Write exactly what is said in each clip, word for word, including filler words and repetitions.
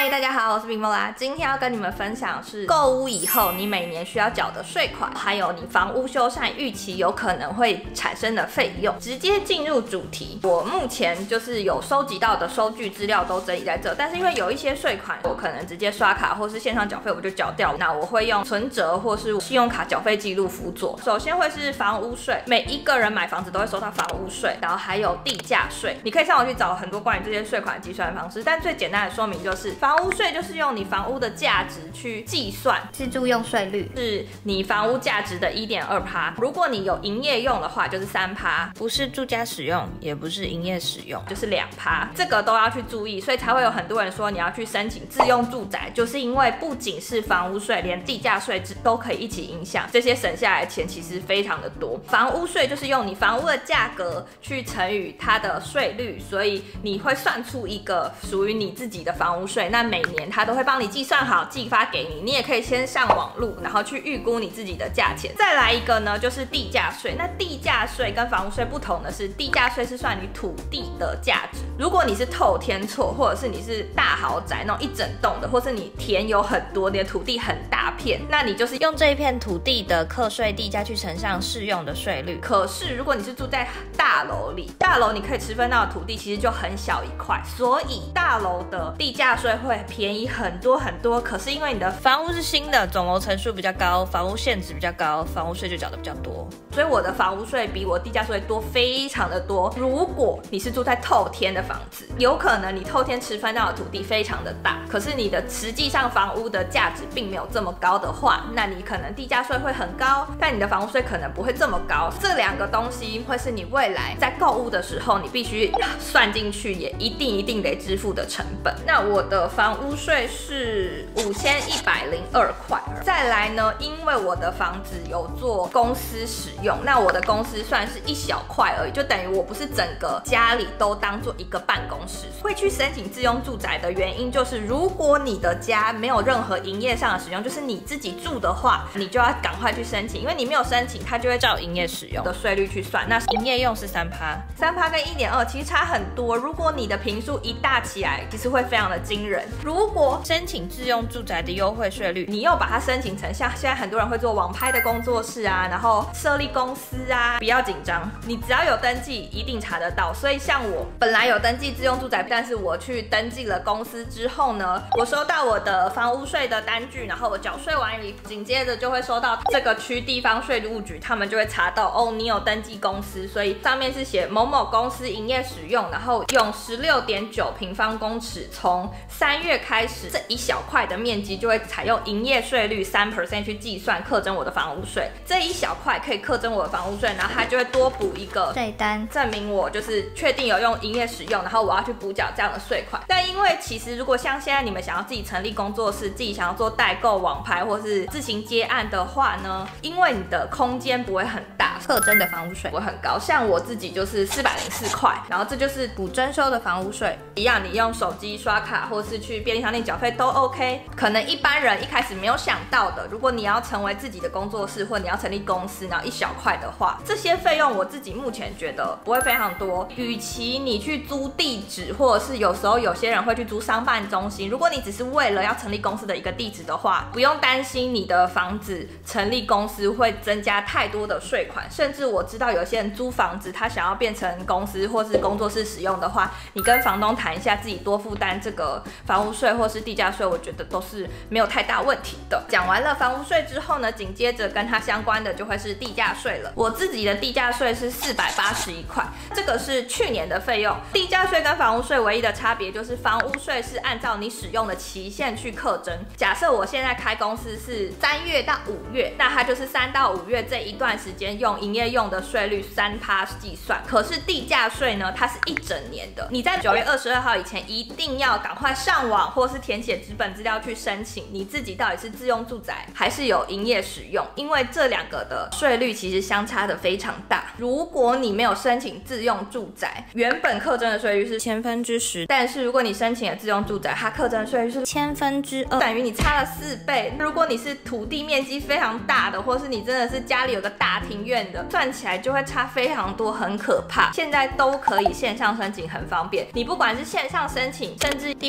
大家好，我是冰风啦。今天要跟你们分享的是购屋以后你每年需要缴的税款，还有你房屋修缮预期有可能会产生的费用。直接进入主题，我目前就是有收集到的收据资料都整理在这，但是因为有一些税款我可能直接刷卡或是线上缴费我就缴掉，那我会用存折或是信用卡缴费记录辅佐。首先会是房屋税，每一个人买房子都会收到房屋税，然后还有地价税。你可以上网去找很多关于这些税款的计算方式，但最简单的说明就是房屋税就是用你房屋的价值去计算， 自住用税率是你房屋价值的 百分之一点二。 如果你有营业用的话就是 百分之三， 不是住家使用也不是营业使用就是 百分之二， 这个都要去注意，所以才会有很多人说你要去申请自用住宅，就是因为不仅是房屋税，连地价税都可以一起影响，这些省下来的钱其实非常的多。房屋税就是用你房屋的价格去乘以它的税率，所以你会算出一个属于你自己的房屋税，那每年它都会帮你计算好寄发给你，你也可以先上网路然后去预估你自己的价钱。再来一个呢就是地价税，那地价税跟房屋税不同的是，地价税是算你土地的价值，如果你是透天厝或者是你是大豪宅那种一整栋的，或是你田有很多，你的土地很大片，那你就是用这一片土地的课税地价去乘上适用的税率。 可是如果你是住在大楼里，大楼你可以持分到的土地其实就很小一块，所以大楼的地价税会便宜很多很多。可是因为你的房屋是新的，总楼层数比较高，房屋现值比较高，房屋税就缴的比较多， 所以我的房屋税比我地价税多非常的多。如果你是住在透天的房子，有可能你透天持分到的土地非常的大，可是你的实际上房屋的价值并没有这么高的话，那你可能地价税会很高，但你的房屋税可能不会这么高。这两个东西会是你未来在购物的时候你必须算进去，也一定一定得支付的成本。那我的房屋税是五千一百零二块。再来呢，因为我的房子有做公司使用，那我的公司算是一小块而已，就等于我不是整个家里都当做一个办公室。会去申请自用住宅的原因就是，如果你的家没有任何营业上的使用，就是你自己住的话，你就要赶快去申请，因为你没有申请，它就会照营业使用的税率去算。那营业用是 百分之三， 三跟 一点二 其实差很多，如果你的坪数一大起来，其实会非常的惊人。如果申请自用住宅的优惠税率， 你又把它申请成像现在很多人会做网拍的工作室啊，然后设立公司啊，不要紧张，你只要有登记一定查得到。所以像我本来有登记自用住宅，但是我去登记了公司之后呢，我收到我的房屋税的单据，然后我缴税完毕，紧接着就会收到这个区地方税务局，他们就会查到哦，你有登记公司，所以上面是写某某公司营业使用，然后用 十六点九平方公尺，从三月开始，这一小块的面积就会采用营业税率 百分之三 去计算课征我的房屋税。这一小块可以课征我的房屋税，然后它就会多补一个税单， 证明我就是确定有用营业使用，然后我要去补缴这样的税款。但因为其实如果像现在你们想要自己成立工作室，自己想要做代购、网拍或是自行接案的话呢，因为你的空间不会很大， 课征的房屋税不会很高。像我自己就是四百零四块，然后这就是补征收的房屋税，一样你用手机刷卡或是去便利商店缴费都 OK。可能一般人一开始没有想到的，如果你要成为自己的工作室或你要成立公司，然后一小块的话，这些费用我自己目前觉得不会非常多。与其你去租地址，或者是有时候有些人会去租商办中心，如果你只是为了要成立公司的一个地址的话，不用担心你的房子成立公司会增加太多的税款。甚至我知道有些人租房子，他想要变成公司或是工作室使用的话，你跟房东谈一下，自己多负担这个房屋税或是地价税，我觉得都是没有太大问题的。讲完了房屋税之后呢，紧接着跟它相关的就会是地价税了。我自己的地价税是四百八十一块，这个是去年的费用。地价税跟房屋税唯一的差别就是房屋税是按照你使用的期限去课征。假设我现在开公司是三月到五月，那它就是三到五月这一段时间用营业用的税率 百分之三 计算。可是地价税呢，它是一整年的，你在九月二十二号以前一定要赶快上网或是填写纸本资料去申请你自己到底是自用住宅还是有营业使用，因为这两个的税率其实相差的非常大。如果你没有申请自用住宅，原本课征的税率是千分之十， 但是如果你申请了自用住宅，它课征的税率是千分之二， 等于你差了四倍。如果你是土地面积非常大的，或是你真的是家里有个大庭院的，算起来就会差非常多，很可怕。现在都可以线上申请，很方便。你不管是线上申请，甚至地方税的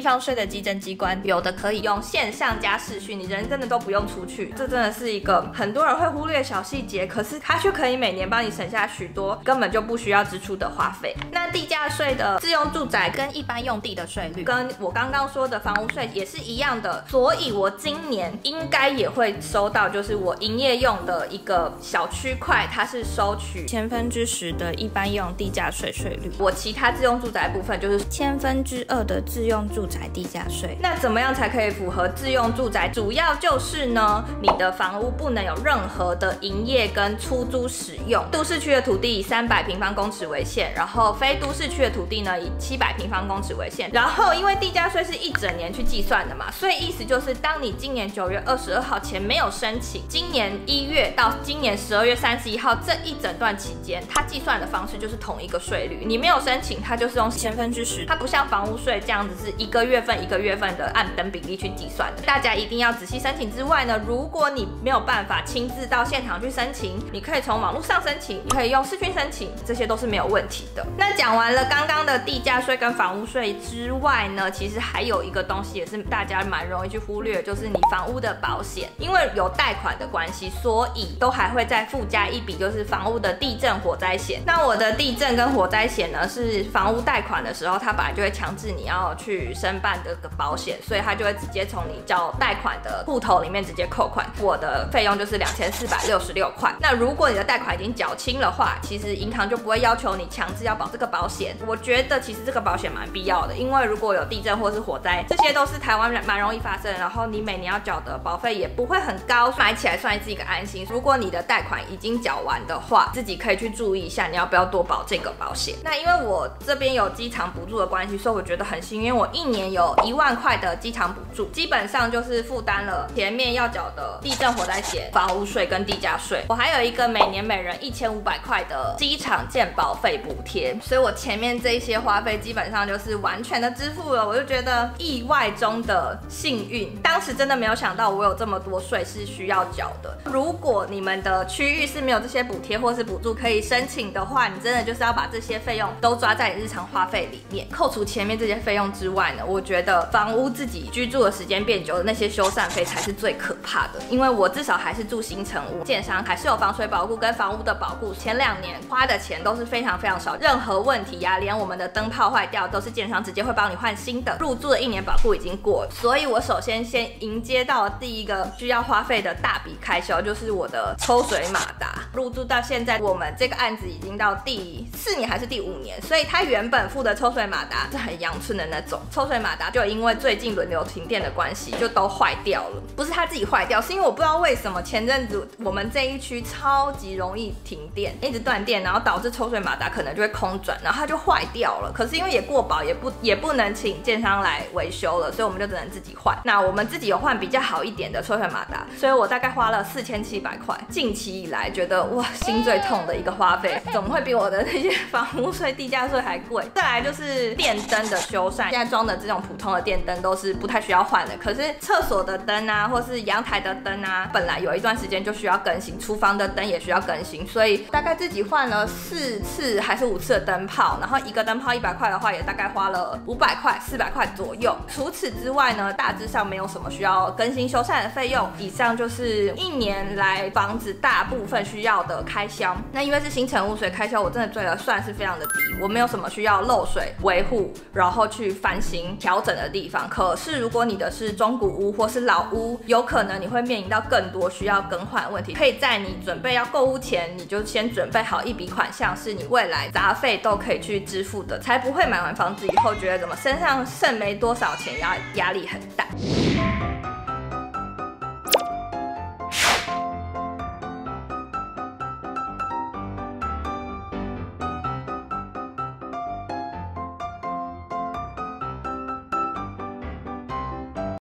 稽征机关， 有的可以用线上加视讯，你人真的都不用出去，这真的是一个很多人会忽略小细节，可是它却可以每年帮你省下许多根本就不需要支出的花费。那地价税的自用住宅跟一般用地的税率， 跟我刚刚说的房屋税也是一样的，所以我今年应该也会收到，就是我营业用的一个小区块，它是收取千分之十的一般用地价税税率。 我其他自用住宅部分就是千分之二的自用住宅地价税。 那怎么样才可以符合自用住宅？主要就是呢，你的房屋不能有任何的营业跟出租使用。都市区的土地以三百平方公尺为限，然后非都市区的土地呢以七百平方公尺为限。然后因为地价税是一整年去计算的嘛，所以意思就是当你今年九月二十二号前没有申请，今年一月到今年十二月三十一号这一整段期间，它计算的方式就是同一个税率。你没有申请，它就是用千分之十， 它不像房屋税这样子是一个月份一个月份的按等比例去计算的。大家一定要仔细申请之外呢，如果你没有办法亲自到现场去申请，你可以从网络上申请，你可以用视讯申请，这些都是没有问题的。那讲完了刚刚的地价税跟房屋税之外呢，其实还有一个东西也是大家蛮容易去忽略，就是你房屋的保险。因为有贷款的关系，所以都还会再附加一笔，就是房屋的地震火灾险。那我的地震跟火灾险呢，是房屋贷款的时候，它本来就会强制你要去申办这个保险，所以它就会直接从你缴贷款的户头里面直接扣款。我的费用就是两千四百六十六块。那如果你的贷款已经缴清的话，其实银行就不会要求你强制要保这个保险。我觉得其实这个保险蛮必要的，因为如果有地震或是火灾，这些都是台湾蛮容易发生，然后你每年要缴的保费也不会很高，买起来算是一个安心。如果你的贷款已经缴完的话，自己可以去注意一下，你要不要多保这个保险。那因为我这边有机场补助的关系，所以我觉得很幸运，因为我一年有一万块的机场补助，基本上就是负担了前面要缴的地震火灾险、房屋税跟地价税。我还有一个每年每人一千五百块的机场健保费补贴，所以我前面这一些花费基本上就是完全的支付了。我就觉得意外中的幸运，当时真的没有想到我有这么多税是需要缴的。如果你们的区域是没有这些补贴或是补助可以申请的话，你真的就是要把这些费用都抓在你日常花费里面。扣除前面这些费用之外呢，我觉得房屋自己居住的时间变久的那些修缮费才是最可怕的。因为我至少还是住新成屋，建商还是有防水保固跟房屋的保固，前两年花的钱都是非常非常少，任何问题呀、啊，连我们的灯泡坏掉都是建商直接会帮你换新的。入住的一年保固已经过了，所以我首先先迎接到了第一个需要花费的大笔开销，就是我的抽水马达。入住到现在，我们这个案子已经到第四年还是第五年，所以他原本付的抽水马达是很阳春的那种抽水马达，就因为最近轮流停电的关系，就都坏掉了。不是他自己坏掉，是因为我不知道为什么前阵子我们这一区超级容易停电，一直断电，然后导致抽水马达可能就会空转，然后它就坏掉了。可是因为也过保，也不也不能请建商来维修了，所以我们就只能自己换。那我们自己有换比较好一点的抽水马达，所以我大概花了四千七百块。近期以来觉得哇，心最痛的一个花费，怎么会比我的那些房屋税、地价税还贵？再来就是电灯的修缮，现在装的这种普通的电灯都是不太需要换的，可是厕所的灯啊，或是阳台的灯啊，本来有一段时间就需要更新，厨房的灯也需要更新，所以大概自己换了四次还是五次的灯泡，然后一个灯泡一百块的话，也大概花了五百块、四百块左右。除此之外呢，大致上没有什么需要更新修缮的费用。以上就是一年来房子大部分需要的开销。那因为是新成屋，所以开销我真的觉得算是非常的低，我没有什么需要漏水维护，然后去翻新调整的地方。可是如果你的是中古屋或是老屋，有可能你会面临到更多需要更换的问题。可以在你准备要购屋前，你就先准备好一笔款项，是你未来杂费都可以去支付的，才不会买完房子以后觉得怎么身上剩没多少钱，压压力很大。